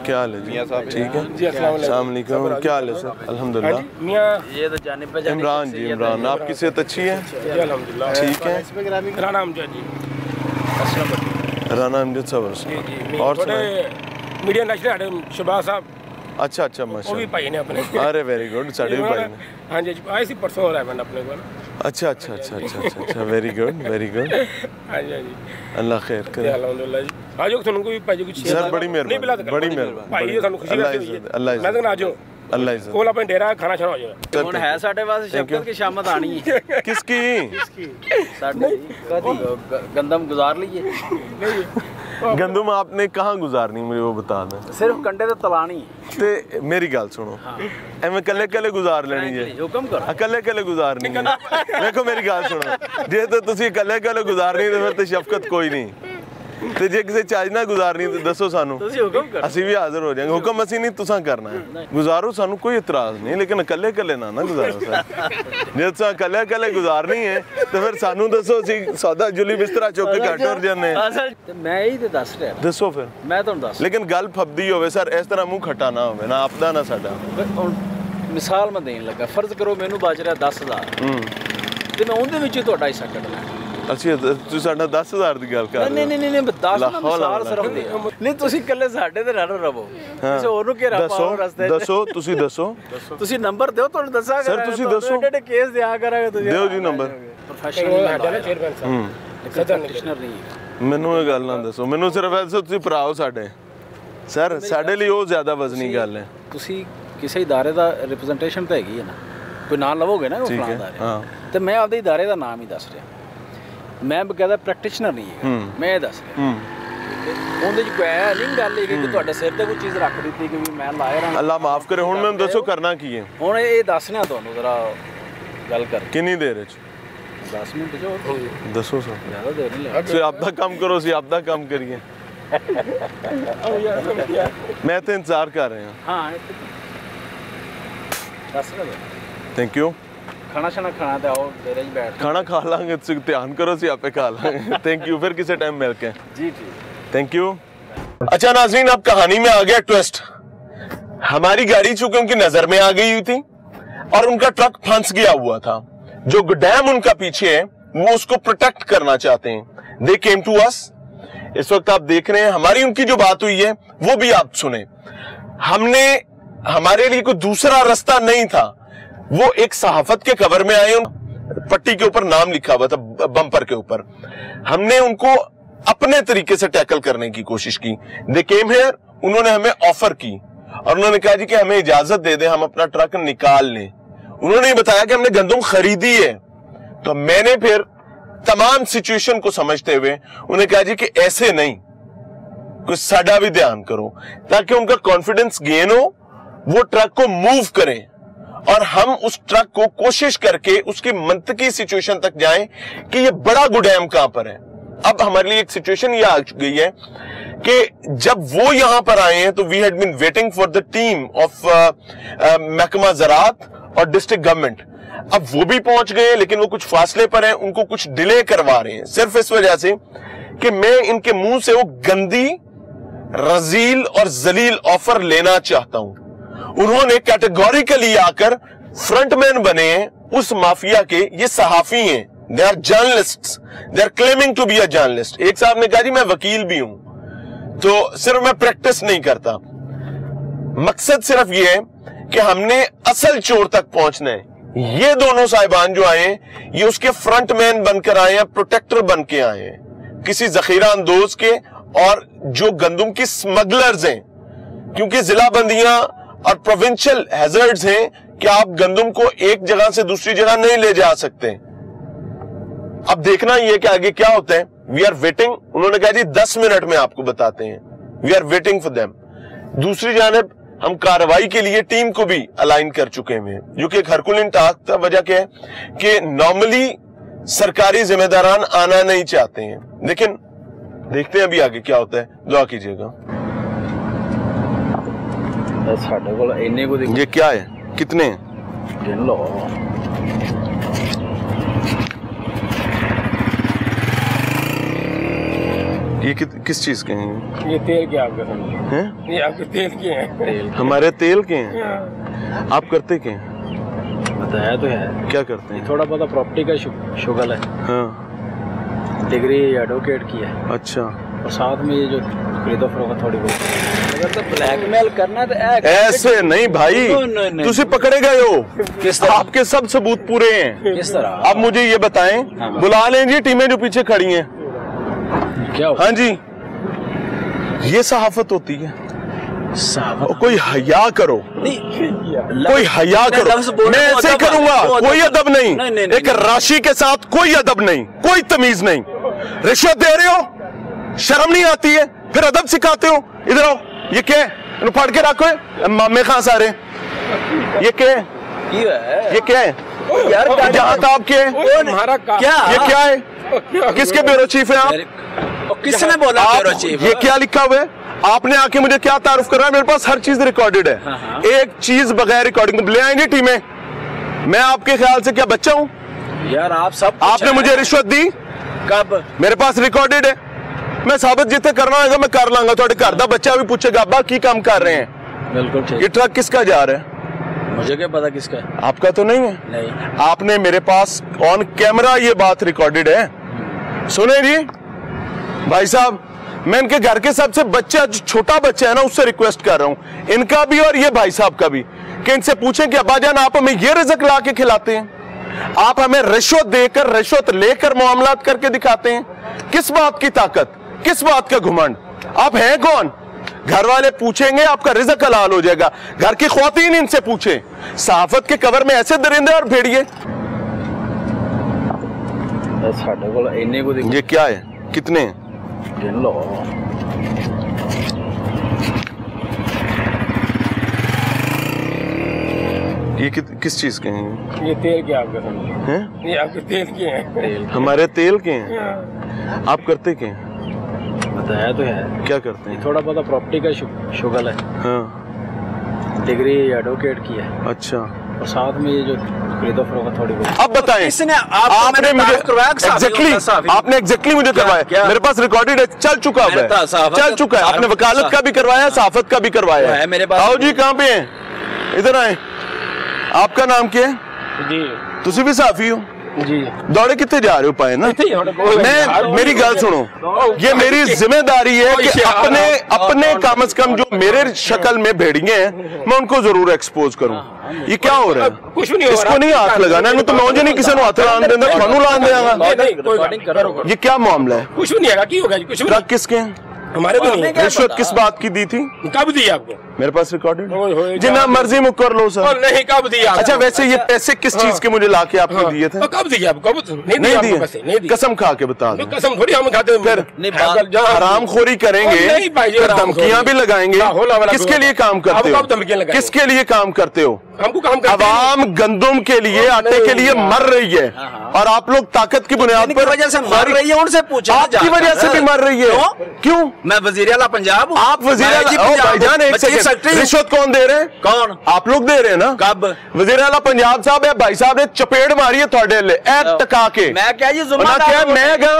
क्या हाल है जी? ठीक है जी। अस्सलाम वालेकुम। क्या हाल है सर? अल्हम्दुलिल्लाह। ये तो जाने पे इमरान जी, इमरान आपकी सेहत अच्छी है? अल्हम्दुलिल्लाह ठीक है। राना अमजद जी, राना अमजद साहब और मीडिया नेशनल शहबाज साहब। अच्छा अच्छा वो भी माशाल्लाह। भाई ने अपने। अरे वेरी गुड, साढ़े भी भाई ने। हाँ जी, आए सी परसों रहा है अपने को। अच्छा अच्छा अच्छा अच्छा अच्छा अच्छा, वेरी गुड वेरी गुड। हाँ जी हाँ जी, अल्लाह खैर करे। अल्हम्दुलिल्लाह जी। आजो तुमको भी भाई कुछ सर बड़ी मेहरबानी, बड़ी मेहरबानी। भाई ये ਸਾਨੂੰ खुशी अल्लाह होई है। इज्जत, अल्लाह मैं तो इज्जत, आजो अल्लाह इज्जत। कोल अपने डेरा खाना छाना हो जाएगा। ਹੁਣ ਹੈ ਸਾਡੇ ਵਾਸਤੇ ਸ਼ਬਕਤ की शामत आनी है किसकी? ਸਾਡੇ कदी गंदम गुजार लिए गंदम आपने कहाँ गुजारनी मुझे वो बता दें। सिर्फ कंडे ते तलानी ते मेरी गल सुनो, एवें कल्ले कल्ले गुजार लेनी है, हुक्म करो कल्ले कल्ले गुजारनी है। देखो मेरी गल सुनो, जे तो तुसी कल्ले कल्ले गुजारनी तो फिर तो शफकत कोई नहीं, ते जे किसी चाज ना गुजारनी तो दसो सानू, ਤੁਸੀਂ हुक्म करो असी भी हाजिर हो जाएंगे। हुक्म असी नहीं तुसा करना है, गुजारो सानू कोई इतराज नहीं, लेकिन कल्ले कल्ले ना गुजारो सर। जे तुसा कल्ले कल्ले गुजारनी है तो फिर सानू दसो, असी सौदा जुली बिस्तरा चुक के घट टुर जाने। असल मैं ही ते दस रहा दसो फिर, मैं ਤੁਹਾਨੂੰ ਦੱਸ लेकिन गल फबदी होवे सर, इस तरह मुंह खट्टा ना होवे, ना आपदा ना साडा। ਹੁਣ ਮਿਸਾਲ ਮੈਂ ਦੇਣ ਲੱਗਾ, ਫਰਜ਼ ਕਰੋ ਮੈਨੂੰ ਬਚ ਰਿਹਾ 10000 ਤੇ ਮੈਂ ਉਹਦੇ ਵਿੱਚੋਂ ਤੁਹਾਡਾ ਹਿੱਸਾ ਕੱਢਣਾ। ਅੱਛਾ ਤੁਸੀਂ ਸਾਡਾ 10000 ਦੀ ਗੱਲ ਕਰ ਰਹੇ ਹੋ? ਨਹੀਂ ਨਹੀਂ ਨਹੀਂ 10 ਨਾ ਮਿਸਾਲ ਸਿਰਫ ਦੇ ਨਹੀਂ, ਤੁਸੀਂ ਇਕੱਲੇ ਸਾਡੇ ਤੇ ਨਾ ਰਹੋ, ਕਿਸੇ ਹੋਰ ਨੂੰ ਘੇਰਾ ਪਾਓ ਰਸਤੇ 'ਚ। ਦੱਸੋ ਤੁਸੀਂ ਦੱਸੋ, ਤੁਸੀਂ ਨੰਬਰ ਦਿਓ, ਤੁਹਾਨੂੰ ਦੱਸਾਂਗਾ। ਸਰ ਤੁਸੀਂ ਦੱਸੋ, ਐਡੇ ਕੇਸ ਦਿਆ ਕਰਾਂਗੇ ਤੁਸੀਂ। ਦਿਓ ਜੀ ਨੰਬਰ। ਪ੍ਰੋਫੈਸ਼ਨਲ ਹੈਡ ਹੈ ਚੇਅਰਮੈਨ ਸਾਹਿਬ, ਪ੍ਰੈਕਟੀਸ਼ਨਰ ਨਹੀਂ ਹੈ। ਮੈਨੂੰ ਇਹ ਗੱਲ ਨਾ ਦੱਸੋ, ਮੈਨੂੰ ਸਿਰਫ ਐਸਾ ਤੁਸੀਂ ਭਰਾ ਹੋ ਸਾਡੇ। ਸਰ ਸਾਡੇ ਲਈ ਉਹ ਜ਼ਿਆਦਾ ਵਜ਼ਨੀ ਗੱਲ ਹੈ। ਤੁਸੀਂ ਕਿਸੇ ਇਦਾਰੇ ਦਾ ਰਿਪਰੈਜ਼ੈਂਟੇਸ਼ਨ ਤਾਂ ਹੈਗੀ ਹੈ ਨਾ, ਕੋਈ ਨਾਂ ਲਵੋਗੇ ਨਾ ਠੀਕ ਫਲਾਣਾ ਹੈ, ਇਦਾਰੇ, ਹਾਂ। ਤੇ ਮੈਂ ਆਪਦੇ ਇਦਾਰੇ ਦਾ ਨਾਮ ਹੀ ਦੱਸ ਰਿਹਾ, ਮੈਂ ਬਕਾਇਦਾ ਪ੍ਰੈਕਟੀਸ਼ਨਰ ਨਹੀਂ ਹੈ, ਮੈਂ ਇਹ ਦੱਸ ਰਿਹਾ। ਉਹਦੇ 'ਚ ਕੋਈ ਐ ਨਹੀਂ ਗੱਲ ਹੈ ਕਿ ਤੁਹਾਡੇ ਸਿਰ ਤੇ ਕੋਈ ਚੀਜ਼ ਰੱਖ ਦਿੱਤੀ ਕਿ ਵੀ ਮੈਂ ਲਾਇਆ ਰਾਂ। ਅੱਲਾ ਮਾਫ ਕਰੇ, ਹੁਣ ਮੈਨੂੰ ਦੱਸੋ ਕਰਨਾ ਕੀ ਹੈ ਹੁਣ? ਇਹ ਦੱਸਣਾ ਤੁਹਾਨੂੰ ਜ਼ਰਾ ਗੱਲ ਕਰ। ਕਿੰਨੀ ਦੇਰ ਵਿੱਚ? 10 ਮਿੰਟ ਜੋ ਦੱਸੋ ਸਰ। ਜ਼ਿਆਦਾ ਦੇਰ ਨਹੀਂ ਲੱਗਦੀ। ਤੁਸੀਂ ਆਪਦਾ ਕੰਮ ਕਰੋ, ਅਸੀਂ ਆਪਦਾ ਕੰਮ ਕਰੀਏ। ਮੈਂ ਤਾਂ ਇੰਤਜ਼ਾਰ ਕਰ ਰਿਹਾ ਹਾਂ ਦੱਸ ਰਿਹਾ। Thank you. ਖਾਣਾ ਛਾਣਾ ਖਾਣਾ ਤੇ ਆਓ ਡੇਰੇ 'ਚ ਬੈਠ। ਖਾਣਾ ਖਾ ਲਾਂਗੇ, ਤੁਸੀਂ ਧਿਆਨ ਕਰੋ, ਅਸੀਂ ਆਪੇ ਖਾ ਲਾਂਗੇ। थैंक यू, फिर किसी टाइम मिलके। जी जी थैंक यू। अच्छा नाज़रीन, अब कहानी में आ गया ट्विस्ट। हमारी गाड़ी चूंकि उनकी नजर में आ गई हुई थी और उनका ट्रक फंस गया हुआ था, जो डैम उनका पीछे है वो उसको प्रोटेक्ट करना चाहते हैं। They came to us. इस वक्त आप देख रहे हैं हमारी उनकी जो बात हुई है वो भी आप सुने। हमने, हमारे लिए कोई दूसरा रास्ता नहीं था। वो एक सहाफत के कवर में आए, पट्टी के ऊपर नाम लिखा हुआ था बम्पर के ऊपर। हमने उनको अपने तरीके से टैकल करने की कोशिश की। दे केम हियर, उन्होंने हमें ऑफर की और उन्होंने कहा जी कि हमें इजाजत दे दें, हम अपना ट्रक निकाल लें। उन्होंने बताया कि हमने गंदम खरीदी है। तो मैंने फिर तमाम सिचुएशन को समझते हुए उन्हें कहा जी कि ऐसे नहीं, कुछ साडा भी ध्यान करो, ताकि उनका कॉन्फिडेंस गेन हो, वो ट्रक को मूव करें और हम उस ट्रक को कोशिश करके उसकी मंतकी सिचुएशन तक जाएं कि ये बड़ा गुडैम कहां पर है। अब हमारे लिए एक सिचुएशन ये आ गई है कि जब वो यहां पर आए हैं तो we had been waiting for the team of महकमा ज़राअत और डिस्ट्रिक्ट गवर्नमेंट। अब वो भी पहुंच गए, लेकिन वो कुछ फासले पर हैं, उनको कुछ डिले करवा रहे हैं, सिर्फ इस वजह से कि मैं इनके मुंह से वो गंदी, रजील और जलील ऑफर लेना चाहता हूं। उन्होंने कैटेगोरिकली आकर फ्रंटमैन बने हैं उस माफिया के। ये सहाफी हैं, they are journalists, they are claiming to be a journalist. एक साहब ने कहा जी मैं वकील भी हूं, तो सिर्फ मैं प्रैक्टिस नहीं करता। मकसद सिर्फ ये है कि हमने असल चोर तक पहुंचना है। ये दोनों साहिबान जो आए हैं, ये उसके फ्रंटमैन बनकर आए हैं, प्रोटेक्टर बन के आए हैं किसी जखीरा अंदोज के, और जो गंदम की स्मगलर्स हैं, क्योंकि जिला बंदियां और प्रोविंशियल हैजर्ड्स हैं कि आप गंदम को एक जगह से दूसरी जगह नहीं ले जा सकते। अब देखना ये कि आगे क्या होता है। We are waiting. उन्होंने कहा जी 10 मिनट में आपको बताते हैं। We are waiting for them. दूसरी जानिब हम कार्रवाई के लिए टीम को भी अलाइन कर चुके हैं, जो कि एक हरकुलिन टास्क था। वजह क्या है कि नॉर्मली सरकारी जिम्मेदारान आना नहीं चाहते हैं, लेकिन देखते हैं अभी आगे क्या होता है। दुआ कीजिएगा। ये क्या है, कितने हैं? ये किस चीज के हैं? ये तेल के आपके सामने हैं? ये आपके तेल के हैं। हमारे तेल के हैं। आप करते क्या हैं? बताया तो है। क्या करते हैं? थोड़ा बहुत प्रॉपर्टी का शुगल है। हाँ। डिग्री एडवोकेट की है। अच्छा। और साथ में ये जो खरीदो फरोख्त थोड़ी बहुत। अगर तो ब्लैकमेल करना है तो ऐसे नहीं भाई, तुझे पकड़े गए हो। किस तरह? आपके सब सबूत पूरे हैं। किस तरह? अब मुझे ये बताएं, बुला लें जी टीमें जो पीछे खड़ी हैं। क्या हाँ जी, ये सहाफत होती है। कोई हया करो, कोई हया करो। मैं ऐसे ही करूंगा, कोई अदब नहीं। एक राशि के साथ कोई अदब नहीं, कोई तमीज नहीं। रिश्वत दे रहे हो, शर्म नहीं आती है, फिर अदब सिखाते हो। इधर आओ, ये क्या है? फाड़ के रखो। मामे खां सारे, ये क्या है? ये क्या है? यार जहाँ था आपके हमारा क्या? ये क्या है? किसके ब्यूरो चीफ है आप? किसने बोला ब्यूरो चीफ? ये क्या लिखा हुआ है? आपने आके मुझे क्या तारुफ कर रहा है? मेरे पास हर चीज रिकॉर्डेड है। एक चीज बगैर रिकॉर्डिंग ले आएंगे टीमें। मैं आपके ख्याल से क्या बच्चा हूँ? यार आप सब आपने मुझे रिश्वत दी? कब? मेरे पास रिकॉर्डेड है। मैं साबित जितने करना होगा मैं कर लांगा। थोड़े घर दा बच्चा भी पूछेगा अब्बा की काम कर रहे हैं। बिल्कुल ठीक। ये ट्रक किसका जा रहा है? मुझे क्या पता किसका है? आपका तो नहीं है? नहीं। आपने मेरे पास ऑन कैमरा ये बात रिकॉर्डेड है। सुने जी भाई साहब, मैं इनके घर के सबसे बच्चा, जो छोटा बच्चा है ना, उससे रिक्वेस्ट कर रहा हूं, इनका भी और ये भाई साहब का भी, कि इनसे पूछें कि अब्बा जान आप हमें ये रिज़्क ला के खिलाते हैं, आप हमें रिश्वत देकर रिश्वत लेकर मामलात करके दिखाते हैं। किस बात की ताकत, किस बात का घुमंड? आप हैं कौन? घर वाले पूछेंगे आपका रिज़्क हलाल हो जाएगा। घर की ख्वातीन इनसे पूछे। सहाफत के कवर में ऐसे दरिंदे और भेड़िए। ये क्या है? कितने हैं? गिन लो। ये किस चीज के हैं? ये तेल के आपके सामने हैं? ये आपके तेल के हैं। हमारे तेल के हैं। आप करते क्या हैं? बताया तो है। क्या करते हैं? थोड़ा बहुत प्रॉपर्टी का शुगल है। हाँ। डिग्री एडवोकेट की है। अच्छा। और साथ में ये जो खरीदो फरोख्त थोड़ी बहुत। अब बताएं, इसने आपने मुझे एग्जैक्टली मुझे करवाया। मेरे पास रिकॉर्डेड है, चल चुका है, चल चुका है। आपने वकालत का भी करवाया, सहाफत का भी करवाया है मेरे पास। आओ जी, कहाँ पे हैं? इधर आए। आपका नाम क्या है? जी। तुसी भी साफी हो जी। दौड़े कितने जा रहे हो पाए ना? मेरी गल सुनो, ये मेरी जिम्मेदारी है कि अपने कम से कम जो मेरे शक्ल में भेड़िए हैं मैं उनको जरूर एक्सपोज करूं। ये क्या हो रहा है? कुछ नहीं हो रहा। इसको नहीं हाथ लगाना, नहीं तो मैं नहीं किसी को हाथ लाने देंगे, थानू लाने देंगे। ये क्या मामला है? कुछ नहीं है। होगा कुछ नहीं। ट्रक किसके हैं? हमारे भी नहीं। रिश्वत किस बात की दी थी? कब दी आपको? मेरे पास रिकॉर्डेड। जितना मर्जी मुझ कर लो सर। नहीं, कब दिया? अच्छा, वैसे ये पैसे किस चीज के मुझे लाके आपको दिए थे? कब दिया आपको? नहीं दिए। कसम खा के बता दो। कसम थोड़ी हम खाते हैं। फिर हरामखोरी करेंगे, धमकियां भी लगाएंगे। किसके लिए काम करते हो? किसके लिए काम करते हो? हमको काम करते हैं। अवाम गंदुम के लिए, आटे के लिए मर रही है और आप लोग ताकत की बुनियाद पर वजह से मर रही है। उनसे पूछो। आपकी वजह से भी मर रही है। क्यों? मैं वजीर आला पंजाब हूँ। आप वजीर भाईजान, एक सेकंड, रिश्वत कौन दे रहे हैं? कौन? आप लोग दे रहे हैं ना? कब? वजीर आला पंजाब साहब है, भाई साहब ने चपेट मारी है थोड़े ले टका के। मैं क्या ये क्या मैं गा?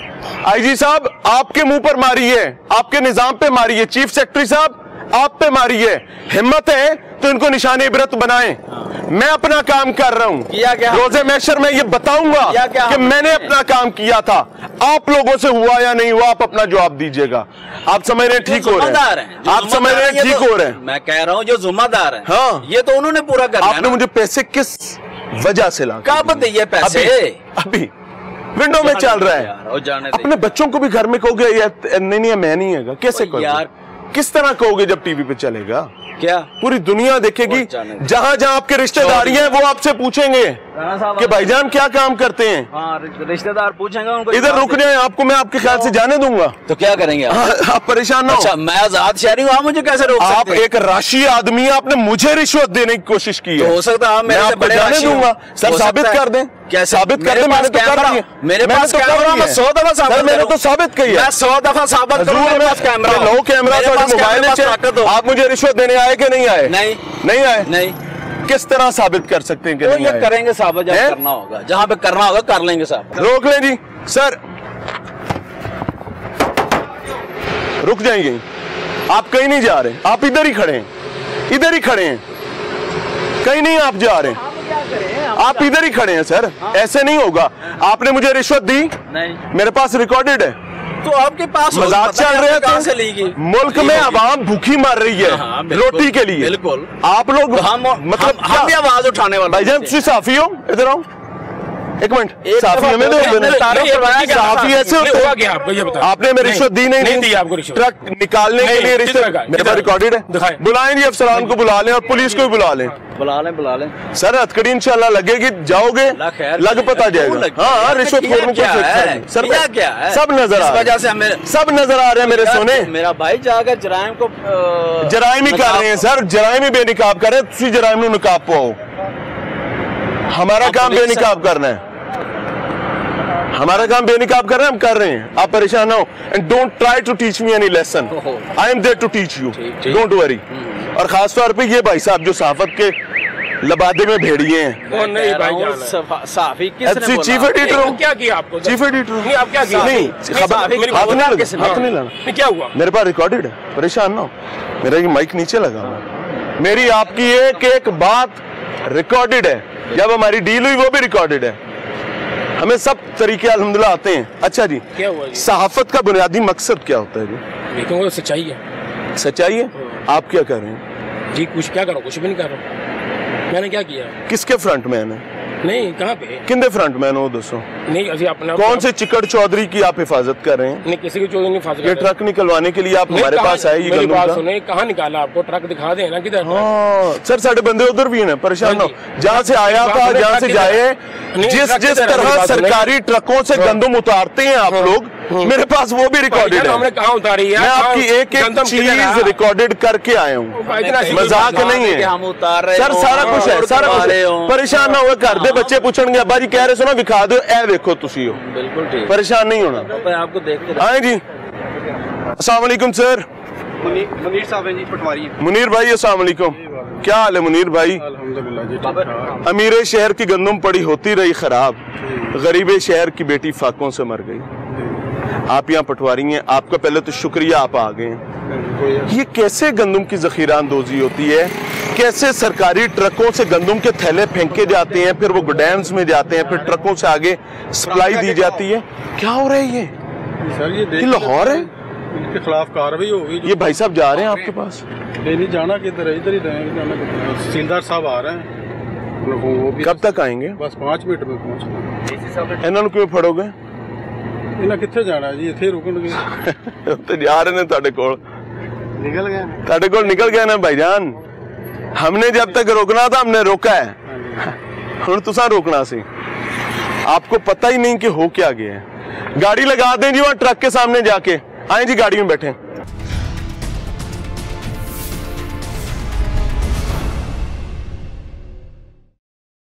आईजी साहब आपके मुंह पर मारी है, आपके निजाम पे मारी है। चीफ सेक्रेटरी साहब आप पे मारी है। हिम्मत है तो इनको निशान इबरत बनाएं। मैं अपना काम कर रहा हूं। रोजे मैशर में ये बताऊंगा कि मैंने अपना काम किया था। आप लोगों से हुआ या नहीं हुआ, आप अपना जवाब दीजिएगा। आप समझ रहे हैं ठीक हो रहे हैं? आप समझ रहे हैं ठीक हो रहे हैं? मैं कह रहा हूँ जो जिम्मेदार है, हाँ, ये तो उन्होंने पूरा करना है। आपने मुझे पैसे किस वजह से ला? कब दिए पैसे? अभी विंडो में चल रहा है। अपने बच्चों को भी घर में कहोगे नहीं मैं नहीं है? कैसे कहोगे? किस तरह कहोगे जब टीवी पे चलेगा? क्या पूरी दुनिया देखेगी। जहां जहां आपके रिश्तेदारी हैं वो आपसे पूछेंगे कि भाईजान क्या काम करते हैं। हाँ, रिश्तेदार पूछेंगे उनको। इधर रुक जाए, आपको मैं आपके ख्याल से जाने दूंगा। तो क्या करेंगे आप परेशान ना हो। अच्छा, मैं आजाद शहरी हूँ, मुझे कैसे रोक सकते हैं? आप एक राशि आदमी है, आपने मुझे रिश्वत देने की कोशिश की है। हो सकता है मैं आपको जाने दूंगा। सर साबित कर दें। क्या साबित कर दे? मैंने तो कर रही है। मेरे पास कैमरा, मैं 100 दफा साबित, मैंने तो साबित किया। मैं 100 दफा साबित करूं। मेरे पास कैमरा, लो कैमरा, मोबाइल में। आप मुझे रिश्वत देने आए कि नहीं आए? नहीं आए। नहीं। किस तरह साबित कर सकते हैं कि नहीं आए? करेंगे साबित, जब करना होगा, जहां पे करना होगा कर लेंगे साहब। रोक लें जी सर। रुक जाएंगे, आप कहीं नहीं जा रहे, आप इधर ही खड़े हैं, इधर ही खड़े हैं, कहीं नहीं आप जा रहे, आप इधर ही खड़े हैं सर। ऐसे नहीं होगा, आपने मुझे रिश्वत दी, नहीं मेरे पास रिकॉर्डेड है, तो आपके पास मजाक चल रहे कहाँ से थे। ली गई? मुल्क में आवाम भूखी मर रही है रोटी के लिए, बिल्कुल। आप लोग मतलब हम भी आवाज उठाने वाले भाईजान तुम साफी हो, इधर आओ एक मिनट, साफी हमें दो, साफी ऐसे होते हुआ हैं? क्या आपको ये बताओ। आपने मेरी रिश्वत दी नहीं दी आपको रिश्वत। ट्रक निकालने के लिए रिश्वत मेरे पास रिकॉर्डेड है, दिखाएं। बुलाएं जी अफसरान को बुला लें और पुलिस को भी बुला लें। बुला लें सर हथकड़ी इंशाल्लाह लगेगी, जाओगे लग पता जाएगा। हाँ रिश्वत खोरों को सर क्या है, सब नजर आ रहे हैं, सब नजर आ रहे हैं मेरे सोने। मेरा भाई जाकर जराइम को जराइम ही कर रहे हैं सर, जराइम ही बेनिकाब कर रहे हैं, तुसी जराइम नु नकाब पाओ। हमारा काम बेनिकाब करना है, हमारा काम बेनिकाब कर रहे हैं, हम कर रहे हैं, आप परेशान ना हो। And don't try to teach me any lesson, I am there to teach you, don't worry. और खास तौर पे ये भाई साहब जो सहाफत के लबादे में भेड़िए हैं, वो नहीं भाई साफी किसने चीफ एडिटर हो, क्या किया आपको? चीफ एडिटर नहीं आप क्या किया? नहीं हाथ नहीं लाना, क्या हुआ? मेरे पास रिकॉर्डेड है, परेशान ना हो। मेरा ये माइक नीचे लगा हुआ है, मेरी आपकी एक एक बात रिकॉर्डेड है, जब हमारी डील हुई वो भी रिकॉर्डेड है, हमें सब तरीके अल्हम्दुलिल्लाह आते हैं। अच्छा जी, क्या हुआ जी? सहाफत का बुनियादी मकसद क्या होता है जी? देखो वो सच्चाई है। सच्चाई है, आप क्या कर रहे हैं जी? कुछ क्या करो, कुछ भी नहीं कर रहा। मैंने क्या किया? किसके फ्रंट मैन है? नहीं कहाँ पे? किंदे फ्रंट मैन हो दोस्तों? नहीं अभी अपना कौन से चिकड़ चौधरी की आप हिफाजत कर रहे हैं? नहीं किसी की चोरी नहीं फांस ये ट्रक निकलवाने के लिए आप हमारे पास आए? ये मेरी गंदम बात का? सुने, कहाँ निकाला आपको? ट्रक दिखा दे ना किधर? हाँ सर साढ़े बंदे उधर भी हैं, परेशान ना हो। जहाँ से आया था जहाँ से जाए, जिस तरह सरकारी ट्रकों से गंदम उतारते हैं आप लोग, मेरे पास वो भी रिकॉर्डेड है। हमने कहाँ उतारी है? मैं आपकी एक एक चीज रिकॉर्डेड करके आया हूँ, मजाक नहीं है हम उतार रहे सर, सारा कुछ है, सारा कुछ है। परेशान ना हो, घर दे बच्चे पूछेंगे अब्बा जी कह रहे सुनो विखा दो, ए देखो तुसी हो, बिल्कुल ठीक, परेशान नहीं होना। आपको देख के आए जी, अस्सलाम वालेकुम सर। मुनीर साहब हैं जी, पटवारी। मुनीर भाई अस्सलाम वालेकुम, क्या हाल है मुनीर भाई? अल्हम्दुलिल्लाह जी, ठीक ठाक। अमीर शहर की गंदम पड़ी होती रही खराब, गरीब शहर की बेटी फाकों से मर गई। आप यहाँ पटवारी हैं, आपका पहले तो शुक्रिया, आप आ गए हैं। ये कैसे गंदम की जखीरा अंदोजी होती है? कैसे सरकारी ट्रकों से गंदम के थैले फेंके जाते हैं, फिर वो गोडाउन्स में जाते हैं, फिर ट्रकों से आगे सप्लाई दी जाती है? क्या हो रहा है ये? सर ये लाहौर है, इनके खिलाफ कार्रवाई होगी। ये भाई साहब जा रहे हैं आपके पास? नहीं जाना किधर है, इधर ही जाना किधर? तहसीलदार साहब आ रहे हैं, वो भी कब तक आएंगे? बस 5 मिनट में पहुंचना। इन्होंने क्यों फड़ोगे? इन्हें कितने जाना है जी, इतने रुकणगे। तो जा रहे हैं ताड़े कोल, निकल गए, ताड़े कोल निकल गए ना भाईजान। हमने जब तक रोकना था हमने रोका है, हुण तुसां रोकना सी। आपको पता ही नहीं कि हो क्या गया है। गाड़ी लगा दें जी वहाँ ट्रक के सामने जाके, आए जी गाड़ी में बैठे।